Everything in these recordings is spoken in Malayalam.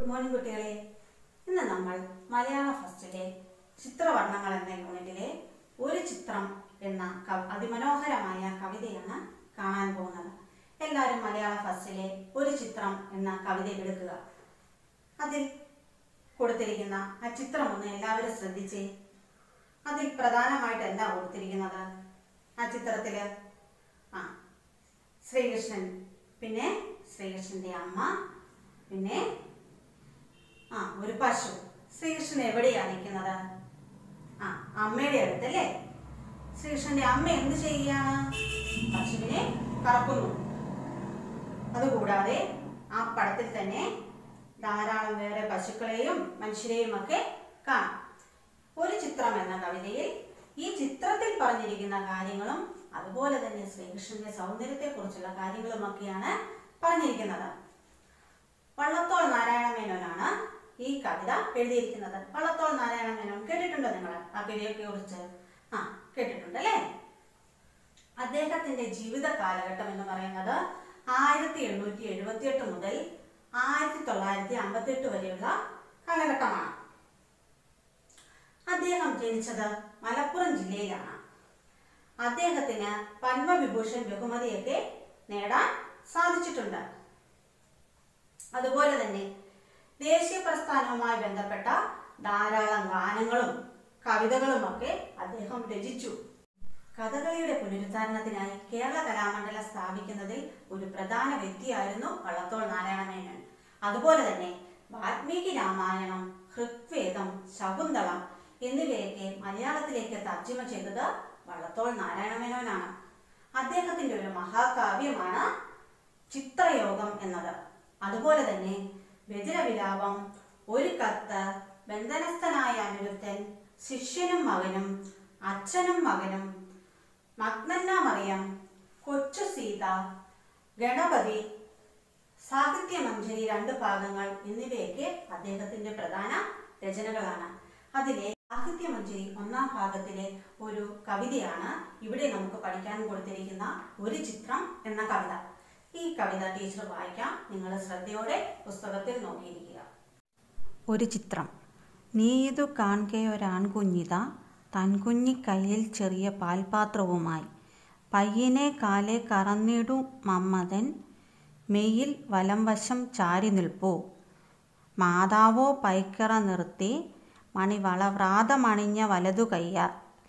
ഗുഡ് മോർണിംഗ് കുട്ടികളെ. ഇന്ന് നമ്മൾ മലയാള ഫസ്റ്റിലെ ചിത്രവർണ്ണങ്ങൾ എന്ന യൂണിറ്റിലെ ഒരു ചിത്രം എന്ന അതിമനോഹരമായ കവിതയാണ് കാണാൻ പോകുന്നത്. എല്ലാവരും മലയാള ഫസ്റ്റിലെ ഒരു ചിത്രം എന്ന കവിത എടുക്കുക. അതിൽ കൊടുത്തിരിക്കുന്ന ആ ചിത്രം ഒന്ന് എല്ലാവരും ശ്രദ്ധിച്ചേ. അതിൽ പ്രധാനമായിട്ട് എന്താ കൊടുത്തിരിക്കുന്നത്? ആ ചിത്രത്തില് ശ്രീകൃഷ്ണൻ, പിന്നെ ശ്രീകൃഷ്ണന്റെ അമ്മ, പിന്നെ ഒരു പശു. ശ്രീകൃഷ്ണൻ എവിടെയാ നിൽക്കുന്നത്? അമ്മയുടെ അടുത്തല്ലേ. ശ്രീകൃഷ്ണന്റെ അമ്മ എന്ത് ചെയ്യുകയാണ്? പശുവിനെ കറക്കുന്നു. അതുകൂടാതെ ആ പടത്തിൽ തന്നെ ധാരാളം വേറെ പശുക്കളെയും മനുഷ്യരെയും ഒക്കെ കാണാം. ഒരു ചിത്രം എന്ന കവിതയിൽ ഈ ചിത്രത്തിൽ പറഞ്ഞിരിക്കുന്ന കാര്യങ്ങളും അതുപോലെ തന്നെ ശ്രീകൃഷ്ണന്റെ സൗന്ദര്യത്തെ കുറിച്ചുള്ള കാര്യങ്ങളും ഒക്കെയാണ് പറഞ്ഞിരിക്കുന്നത്. വള്ളത്തോൾ നാരായണ മേനോനാണ് ഈ കവിത എഴുതിയിരിക്കുന്നത്. വള്ളത്തോൾ നാരായണ മേനോൻ കേട്ടിട്ടുണ്ടോ നിങ്ങൾ? ആ കവിതയെ കുറിച്ച് കേട്ടിട്ടുണ്ട് അല്ലേ? അദ്ദേഹത്തിന്റെ ജീവിത കാലഘട്ടം എന്ന് പറയുന്നത് 1878 മുതൽ 1958 വരെയുള്ള കാലഘട്ടമാണ്. അദ്ദേഹം ജനിച്ചത് മലപ്പുറം ജില്ലയിലാണ്. അദ്ദേഹത്തിന് പത്മവിഭൂഷൺ ബഹുമതിയൊക്കെ നേടാൻ സാധിച്ചിട്ടുണ്ട്. അതുപോലെ തന്നെ ദേശീയ പ്രസ്ഥാനവുമായി ബന്ധപ്പെട്ട ധാരാളം ഗാനങ്ങളും കവിതകളും ഒക്കെ അദ്ദേഹം രചിച്ചു. കഥകളിയുടെ പുനരുദ്ധാരണത്തിനായി കേരള കലാമണ്ഡലം സ്ഥാപിക്കുന്നതിൽ ഒരു പ്രധാന വ്യക്തിയായിരുന്നു വള്ളത്തോൾ നാരായണ മേനോൻ. അതുപോലെ തന്നെ വാൽമീകി രാമായണം, ഋഗ്വേദം, ശകുന്തളം എന്നിവയൊക്കെ മലയാളത്തിലേക്ക് തർജ്ജിമ ചെയ്തത് വള്ളത്തോൾ നാരായണ മേനോനാണ്. അദ്ദേഹത്തിന്റെ ഒരു മഹാകാവ്യമാണ് ചിത്രയോഗം എന്നത്. അതുപോലെ തന്നെ ബദിരവിലാപം, ഒരു കത്ത്, ബന്ധനസ്ഥനായ അനിരുദ്ധൻ, ശിഷ്യനും മകനും, അച്ഛനും മകനും, മഗ്നന്ന മറിയം, കൊച്ചു സീത, ഗണപതി, സാഹിത്യമഞ്ജരി 2 ഭാഗങ്ങൾ എന്നിവയൊക്കെ അദ്ദേഹത്തിന്റെ പ്രധാന രചനകളാണ്. അതിലെ സാഹിത്യമഞ്ജരി 1-ാം ഭാഗത്തിലെ ഒരു കവിതയാണ് ഇവിടെ നമുക്ക് പഠിക്കാൻ കൊടുത്തിരിക്കുന്ന ഒരു ചിത്രം എന്ന കവിത. ഈ കവിത ടീച്ചർ വായിക്കാം. നിങ്ങൾ ശ്രദ്ധയോടെ പുസ്തകത്തിൽ നോക്കിയിരിക്കുക. ഒരു ചിത്രം. നീതു കാൺകെയൊരാൺകുഞ്ഞിത തൻകുഞ്ഞിക്കൈയിൽ ചെറിയ പാൽപാത്രവുമായി പയ്യനെ കാലെ കറന്നിടു മമ്മതൻ മെയ്യിൽ വലംവശം ചാരി നിൽപ്പൂ. മാതാവോ പൈക്കറ നിർത്തി മണിവളവ്രാതമണിഞ്ഞ വലതു കയ്യാൽ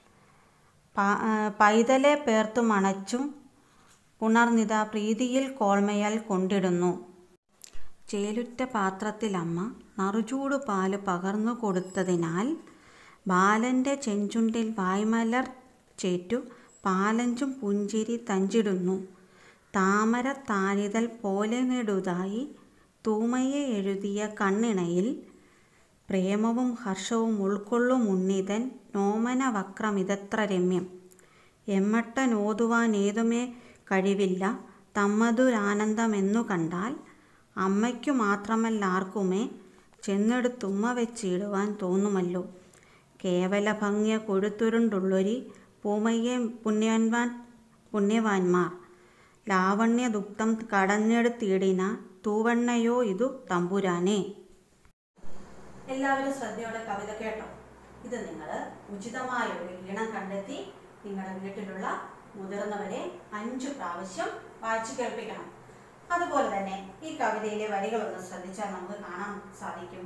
പൈതലെ പേർത്തു മണച്ചും പുണർനിത പ്രീതിയിൽ കോൾമയാൽ കൊണ്ടിടുന്നു. ചേലുറ്റ പാത്രത്തിലമ്മ നറുചൂടു പാല് പകർന്നു കൊടുത്തതിനാൽ ബാലന്റെ ചെഞ്ചുണ്ടിൽ വായ്മലർ ചേറ്റു പാലഞ്ചും പുഞ്ചിരി തഞ്ചിടുന്നു. താമര താരിതൽ പോലെ നെടുതായി തൂമയെ എഴുതിയ കണ്ണിണയിൽ പ്രേമവും ഹർഷവും ഉൾക്കൊള്ളും ഉണ്ണിതൻ നോമന വക്രമിതത്ര രമ്യം. എമ്മട്ടനോതുവാനേതുമേ കഴിവില്ല തമ്മതൊരാനന്ദമെന്നു കണ്ടാൽ അമ്മയ്ക്കു മാത്രമല്ലാർക്കുമേ ചെന്നെടുത്തുമ്മ വെച്ചിടുവാൻ തോന്നുമല്ലോ. കേവല ഭംഗ്യ കൊഴുത്തുരുണ്ടുള്ളൊരി പൂമയ്യെ പുണ്യവാന്മാർ ലാവണ്യദുഗ്ധം കടഞ്ഞെടുത്തിടിന തൂവണ്ണയോ ഇതു തമ്പുരാനെ. എല്ലാവരും ശ്രദ്ധയോടെ കവിത കേട്ടോ. ഇത് നിങ്ങൾ ഉചിതമായ ഒരു ഈണം കണ്ടെത്തി നിങ്ങളുടെ വീട്ടിലുള്ള മുതിർന്നവരെ 5 പ്രാവശ്യം വായിച്ചു കേൾപ്പിക്കണം. അതുപോലെ തന്നെ ഈ കവിതയിലെ വരികളൊന്ന് ശ്രദ്ധിച്ചാൽ നമുക്ക് കാണാൻ സാധിക്കും.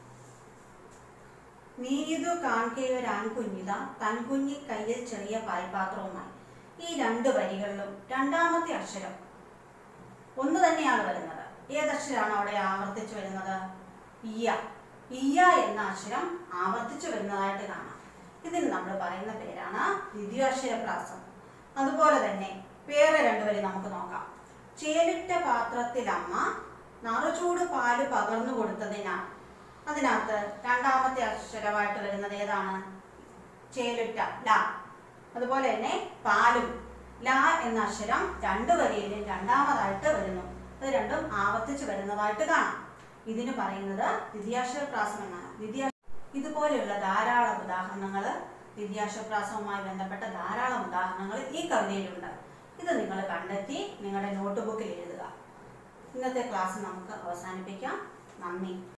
നീതു കാൺകെയൊരാൺകുഞ്ഞിത തൻകുഞ്ഞി കയ്യിൽ ചെറിയ പാൽപാത്രവുമായി. ഈ 2 വരികളിലും 2ാമത്തെ അക്ഷരം ഒന്ന് തന്നെയാണ് വരുന്നത്. ഏതക്ഷരമാണ് അവിടെ ആവർത്തിച്ചു വരുന്നത്? ഇയ. ഇയ എന്ന അക്ഷരം ആവർത്തിച്ചു വരുന്നതായിട്ട് കാണാം. ഇതിന് നമ്മൾ പറയുന്ന പേരാണ് ദ്വിതീയാക്ഷരപ്രാസം. അതുപോലെ തന്നെ വേറെ 2 വരി നമുക്ക് നോക്കാം. ചേലിട്ട പാത്രത്തിലമ്മ നറുചൂട് പാല് പകർന്നു കൊടുത്തതിനാൽ. അതിനകത്ത് 2ാമത്തെ അക്ഷരമായിട്ട് വരുന്നത് ഏതാണ്? ചേലിട്ട, ല. അതുപോലെ തന്നെ പാലും, ല എന്ന അക്ഷരം 2 വരിയിലും 2ാമതായിട്ട് വരുന്നു. അത് രണ്ടും ആവർത്തിച്ച് വരുന്നതായിട്ട് കാണാം. ഇതിന് പറയുന്നത് ദ്വിതീയാക്ഷരപ്രാസം എന്നാണ്. ഇതുപോലെയുള്ള ധാരാളം ഉദാഹരണങ്ങൾ, ദ്വിതീയാക്ഷരപ്രാസവുമായി ബന്ധപ്പെട്ട ധാരാളം ഉദാഹരണങ്ങൾ ഈ കവിതയിലുണ്ട്. ഇത് നിങ്ങൾ കണ്ടെത്തി നിങ്ങളുടെ നോട്ട് ബുക്കിൽ എഴുതുക. ഇന്നത്തെ ക്ലാസ് നമുക്ക് അവസാനിപ്പിക്കാം. നന്ദി.